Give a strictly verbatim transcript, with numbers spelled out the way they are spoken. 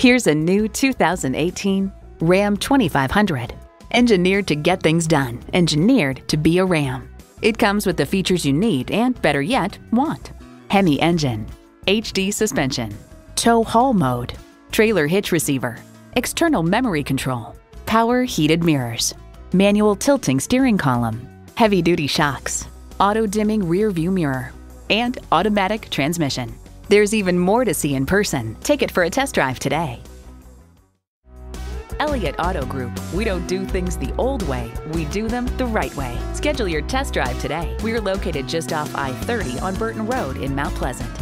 Here's a new two thousand eighteen Ram twenty-five hundred. Engineered to get things done, engineered to be a Ram. It comes with the features you need and, better yet, want. Hemi engine, H D suspension, tow haul mode, trailer hitch receiver, external memory control, power heated mirrors, manual tilting steering column, heavy-duty shocks, auto-dimming rear view mirror, and automatic transmission. There's even more to see in person. Take it for a test drive today. Elliott Auto Group. We don't do things the old way, we do them the right way. Schedule your test drive today. We're located just off I thirty on Burton Road in Mount Pleasant.